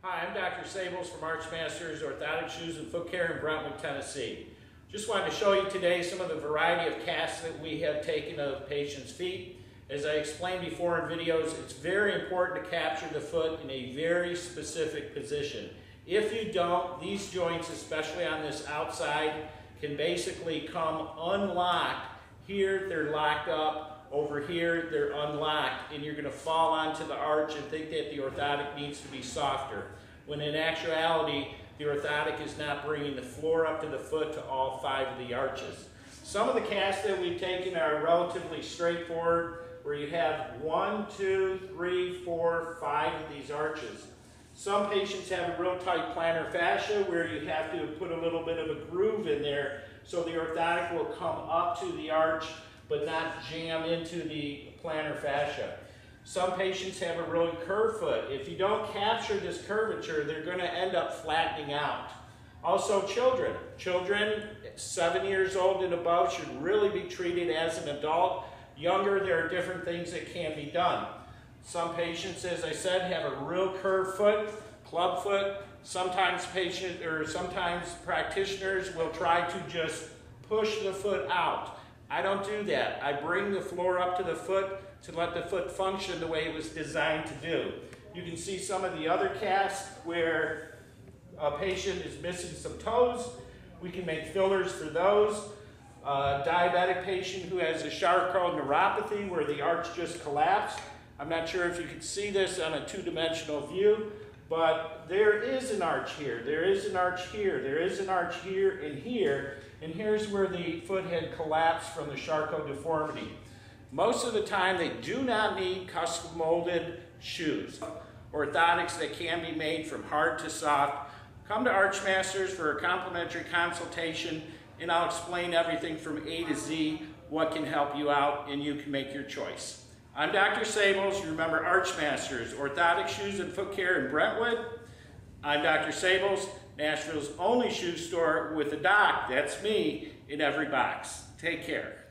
Hi, I'm Dr. Sables from Archmasters Orthotic Shoes and Foot Care in Brentwood, Tennessee. Just wanted to show you today some of the variety of casts that we have taken of patients' feet. As I explained before in videos, it's very important to capture the foot in a very specific position. If you don't, these joints, especially on this outside, can basically come unlocked. Here, they're locked up. Over here, they're unlocked, and you're going to fall onto the arch and think that the orthotic needs to be softer, when in actuality, the orthotic is not bringing the floor up to the foot to all 5 of the arches. Some of the casts that we've taken are relatively straightforward, where you have 1, 2, 3, 4, 5 of these arches. Some patients have a real tight plantar fascia where you have to put a little bit of a groove in there so the orthotic will come up to the arch but not jam into the plantar fascia. Some patients have a really curved foot. If you don't capture this curvature, they're going to end up flattening out. Also children. Children 7 years old and above should really be treated as an adult. Younger, there are different things that can be done. Some patients, as I said, have a real curved foot, club foot. Sometimes practitioners will try to just push the foot out. I don't do that. I bring the floor up to the foot to let the foot function the way it was designed to do. You can see some of the other casts where a patient is missing some toes. We can make fillers for those. Diabetic patient who has a Charcot neuropathy where the arch just collapsed. I'm not sure if you can see this on a two-dimensional view, but there is an arch here, there is an arch here, there is an arch here, and here's where the foot had collapsed from the Charcot deformity. Most of the time, they do not need custom molded shoes. Orthotics that can be made from hard to soft. Come to Archmasters for a complimentary consultation, and I'll explain everything from A to Z, what can help you out, and you can make your choice. I'm Dr. Sables. Remember Archmasters, Orthotic Shoes and Foot Care in Brentwood. I'm Dr. Sables, Nashville's only shoe store with a doc, that's me, in every box. Take care.